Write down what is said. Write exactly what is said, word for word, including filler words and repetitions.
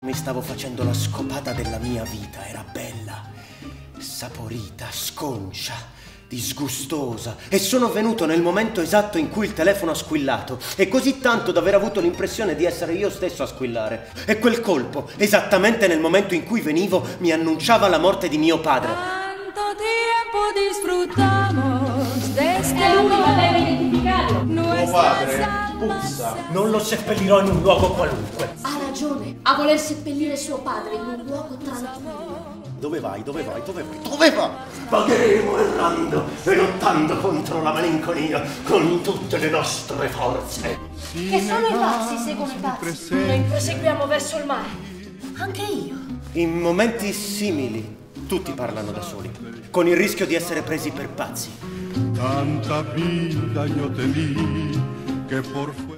Mi stavo facendo la scopata della mia vita, era bella, saporita, sconcia, disgustosa, e sono venuto nel momento esatto in cui il telefono ha squillato, e così tanto da aver avuto l'impressione di essere io stesso a squillare. E quel colpo, esattamente nel momento in cui venivo, mi annunciava la morte di mio padre. Tanto tiempo disfrutamos de este amor. Deve identificarlo. Tuo padre puzza. Non lo seppellirò in un luogo qualunque. Ha ragione a voler seppellire suo padre in un luogo tranquillo. Dove vai? Dove vai? Dove vai? Dove vai? Vagheremo errando e lottando contro la malinconia con tutte le nostre forze. Che solo i pazzi seguono i pazzi. Noi proseguiamo verso il mare. Anche io. In momenti simili, tutti parlano da soli, con il rischio di essere presi per pazzi. Tanta vida yo te di que por